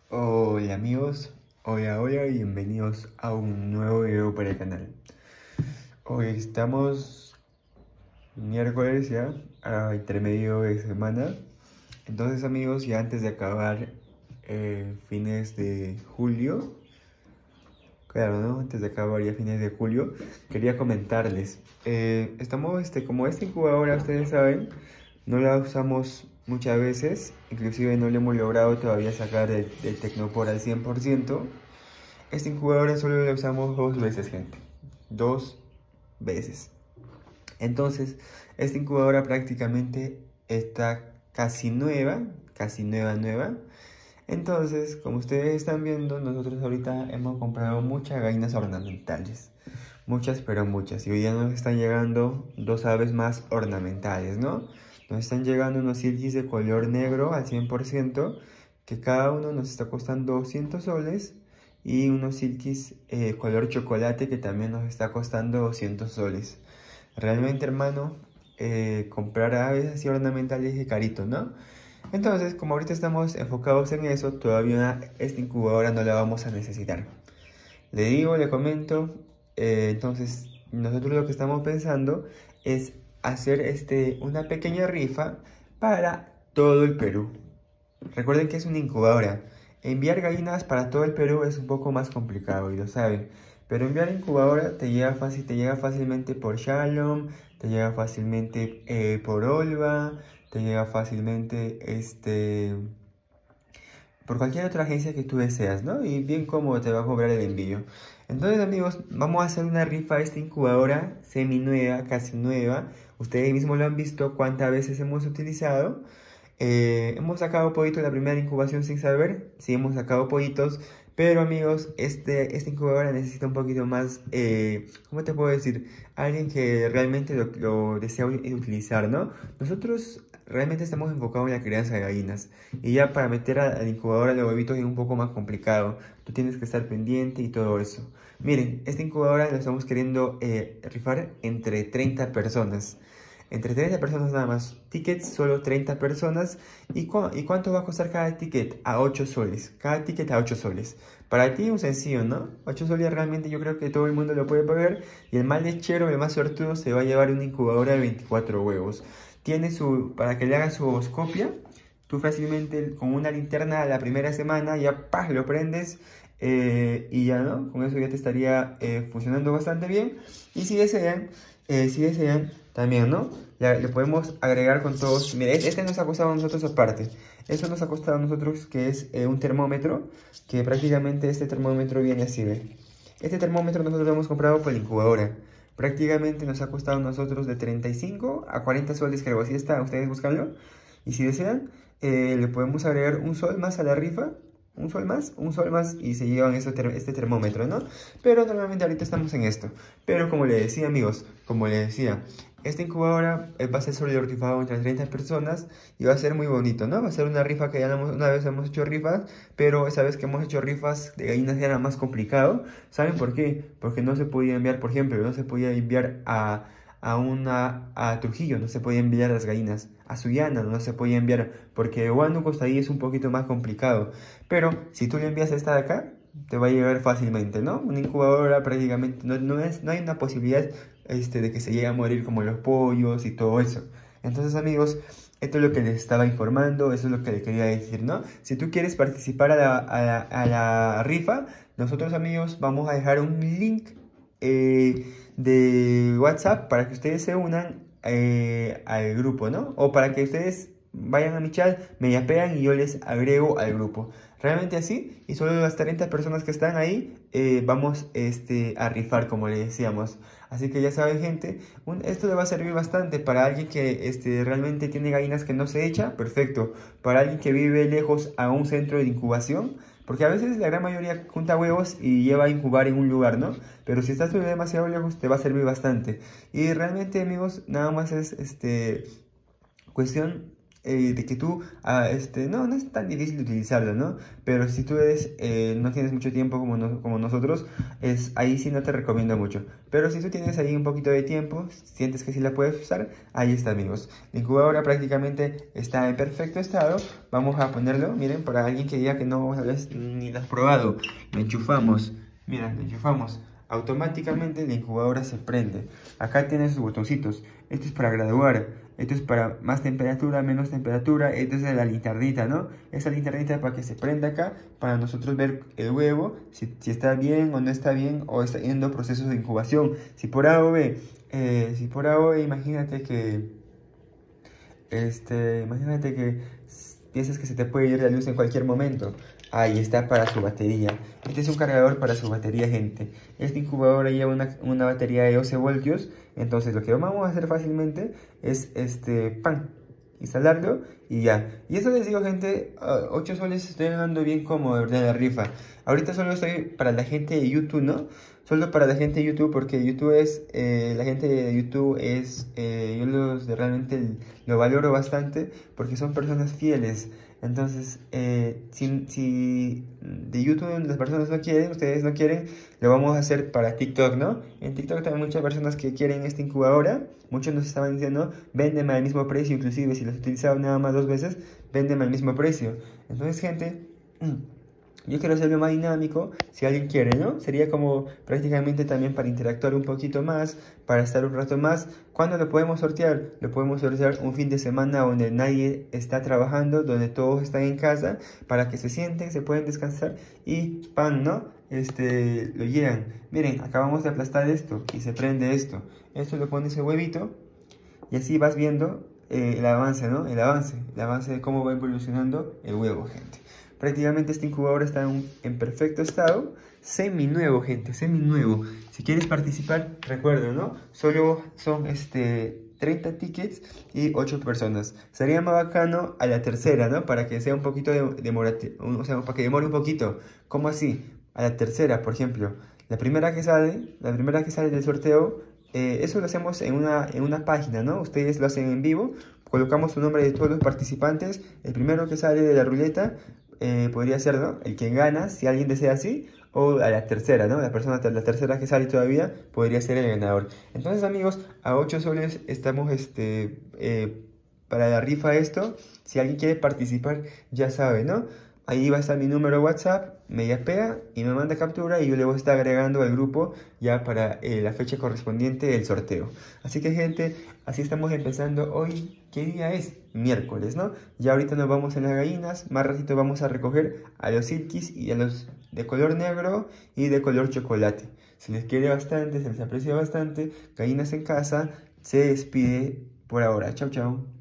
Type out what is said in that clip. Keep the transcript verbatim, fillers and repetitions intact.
Hola amigos, hola hola y bienvenidos a un nuevo video para el canal. Hoy estamos miércoles ya, a intermedio de semana. Entonces amigos, ya antes de acabar eh, fines de julio, claro, ¿no? Antes de acabar ya fines de julio, quería comentarles. Eh, estamos, este, como esta incubadora, ustedes saben, no la usamos muchas veces, inclusive no le hemos logrado todavía sacar el, el Tecnopor al cien por ciento. Esta incubadora solo la usamos dos veces, gente. Dos veces. Entonces, esta incubadora prácticamente está casi nueva, casi nueva, nueva. Entonces, como ustedes están viendo, nosotros ahorita hemos comprado muchas gallinas ornamentales. Muchas, pero muchas. Y hoy ya nos están llegando dos aves más ornamentales, ¿no? Nos están llegando unos silkis de color negro al cien por ciento, que cada uno nos está costando doscientos soles. Y unos silkis eh, color chocolate que también nos está costando doscientos soles. Realmente, hermano, eh, comprar aves así ornamentales es carito, ¿no? Entonces, como ahorita estamos enfocados en eso, todavía esta incubadora no la vamos a necesitar. Le digo, le comento, eh, entonces nosotros lo que estamos pensando es hacer este, una pequeña rifa para todo el Perú. Recuerden que es una incubadora. Enviar gallinas para todo el Perú es un poco más complicado y lo saben. Pero enviar incubadora te llega fácil, te llega fácilmente por Shalom, te llega fácilmente eh, por Olva, te llega fácilmente este, por cualquier otra agencia que tú deseas, ¿no? Y bien cómodo te va a cobrar el envío. Entonces, amigos, vamos a hacer una rifa a esta incubadora semi nueva, casi nueva. Ustedes mismos lo han visto cuántas veces hemos utilizado. Eh, hemos sacado pollitos la primera incubación sin saber. Sí, hemos sacado pollitos. Pero amigos, este, esta incubadora necesita un poquito más, eh, ¿cómo te puedo decir? Alguien que realmente lo, lo desea utilizar, ¿no? Nosotros realmente estamos enfocados en la crianza de gallinas. Y ya para meter a, a la incubadora los huevitos es un poco más complicado. Tú tienes que estar pendiente y todo eso. Miren, esta incubadora la estamos queriendo eh, rifar entre treinta personas. Entre treinta personas nada más. Tickets solo treinta personas. ¿Y, cu ¿Y cuánto va a costar cada ticket? A ocho soles. Cada ticket a ocho soles. Para ti un sencillo, ¿no? ocho soles realmente yo creo que todo el mundo lo puede pagar. Y el más lechero, el más suertudo, se va a llevar una incubadora de veinticuatro huevos. Tiene su, para que le haga su ovoscopia, tú fácilmente con una linterna la primera semana ya ¡pah! Lo prendes. Eh, y ya, ¿no? Con eso ya te estaría eh, funcionando bastante bien. Y si desean, eh, si desean también, ¿no? Ya le podemos agregar con todos. Mira, este nos ha costado a nosotros aparte. Eso nos ha costado a nosotros, que es eh, un termómetro, que prácticamente este termómetro viene así, ¿ve? Este termómetro nosotros lo hemos comprado por la incubadora. Prácticamente nos ha costado a nosotros de treinta y cinco a cuarenta soles, creo. Así está, ustedes buscanlo. Y si desean, eh, le podemos agregar un sol más a la rifa. Un sol más, un sol más y se llevan este, ter este termómetro, ¿no? Pero normalmente ahorita estamos en esto. Pero como le decía, amigos, como le decía, esta incubadora eh, va a ser solo rifado entre treinta personas y va a ser muy bonito, ¿no? Va a ser una rifa que ya hemos, una vez hemos hecho rifas, pero esa vez que hemos hecho rifas de gallinas ya era más complicado. ¿Saben por qué? Porque no se podía enviar, por ejemplo, no se podía enviar a a una a Trujillo, no se podía enviar las gallinas, a Sullana no se podía enviar, porque Huánuco hasta ahí es un poquito más complicado, pero si tú le envías esta de acá, te va a llegar fácilmente, ¿no? Una incubadora prácticamente, no, no, es, no hay una posibilidad este, de que se llegue a morir como los pollos y todo eso. Entonces, amigos, esto es lo que les estaba informando, eso es lo que les quería decir, ¿no? Si tú quieres participar a la, a la, a la rifa, nosotros, amigos, vamos a dejar un link eh, de WhatsApp para que ustedes se unan eh, al grupo, ¿no? O para que ustedes vayan a mi chat, me yapean y yo les agrego al grupo. Realmente así, y solo las treinta personas que están ahí eh, vamos este, a rifar, como le decíamos. Así que ya saben, gente, un, esto le va a servir bastante para alguien que este, realmente tiene gallinas que no se echa, perfecto. Para alguien que vive lejos a un centro de incubación, porque a veces la gran mayoría junta huevos y lleva a incubar en un lugar, ¿no? Pero si estás demasiado lejos te va a servir bastante. Y realmente, amigos, nada más es este, cuestión eh, de que tú, ah, este, no, no es tan difícil de utilizarlo, ¿no? Pero si tú eres, eh, no tienes mucho tiempo como, no- como nosotros, es, ahí sí no te recomiendo mucho. Pero si tú tienes ahí un poquito de tiempo, sientes que sí la puedes usar, ahí está, amigos. La incubadora prácticamente está en perfecto estado. Vamos a ponerlo, miren, para alguien que diga que no, ¿sabes? Ni lo has probado. Lo enchufamos, mira, lo enchufamos. Automáticamente la incubadora se prende. Acá tienes sus botoncitos. Esto es para graduar. Esto es para más temperatura, menos temperatura. Esto es de la linternita, ¿no? Esa linternita para que se prenda acá, para nosotros ver el huevo, si, si está bien o no está bien, o está yendo procesos de incubación. Si por A o B, eh, si por A o B, imagínate que, este, imagínate que piensas que se te puede ir la luz en cualquier momento. Ahí está para su batería. Este es un cargador para su batería, gente. Esta incubadora lleva una, una batería de doce voltios. Entonces lo que vamos a hacer fácilmente es este pan, instalarlo y ya. Y eso les digo, gente, uh, ocho soles estoy ganando bien cómodo de la rifa. Ahorita solo estoy para la gente de YouTube, ¿no? Solo para la gente de YouTube, porque YouTube es, eh, la gente de YouTube es, eh, yo los de realmente lo valoro bastante porque son personas fieles. Entonces, eh, si, si de YouTube las personas no quieren, ustedes no quieren, lo vamos a hacer para TikTok, ¿no? En TikTok también muchas personas que quieren esta incubadora, muchos nos estaban diciendo, véndeme al mismo precio, inclusive si los utilizado nada más dos veces, véndeme al mismo precio. Entonces, gente, yo quiero hacerlo más dinámico, si alguien quiere, ¿no? Sería como prácticamente también para interactuar un poquito más, para estar un rato más. ¿Cuándo lo podemos sortear? Lo podemos sortear un fin de semana donde nadie está trabajando, donde todos están en casa, para que se sienten, se pueden descansar y pan, ¿no? Este, lo llenan. Miren, acabamos de aplastar esto y se prende esto. Esto lo pones el huevito y así vas viendo eh, el avance, ¿no? El avance, el avance de cómo va evolucionando el huevo, gente. Prácticamente este incubador está en, en perfecto estado, semi nuevo, gente, semi nuevo. Si quieres participar, recuerda, ¿no? Solo son este treinta tickets y ocho personas. Sería más bacano a la tercera, ¿no? Para que sea un poquito de, demorate, o sea, para que demore un poquito. ¿Cómo así? A la tercera, por ejemplo. La primera que sale, la primera que sale del sorteo, eh, eso lo hacemos en una, en una página, ¿no? Ustedes lo hacen en vivo. Colocamos su nombre de todos los participantes. El primero que sale de la ruleta eh, podría ser, ¿no? El que gana, si alguien desea así, o a la tercera, ¿no? La persona, la tercera que sale todavía podría ser el ganador. Entonces, amigos, a ocho soles estamos, este, eh, para la rifa esto. Si alguien quiere participar, ya sabe, ¿no? Ahí va a estar mi número de WhatsApp, me yapea y me manda captura y yo le voy a estar agregando al grupo ya para eh, la fecha correspondiente del sorteo. Así que, gente, así estamos empezando hoy. ¿Qué día es? Miércoles, ¿no? Ya ahorita nos vamos en las gallinas, más ratito vamos a recoger a los silkies y a los de color negro y de color chocolate. Se les quiere bastante, se les aprecia bastante. Gallinas en casa, se despide por ahora. Chau, chau.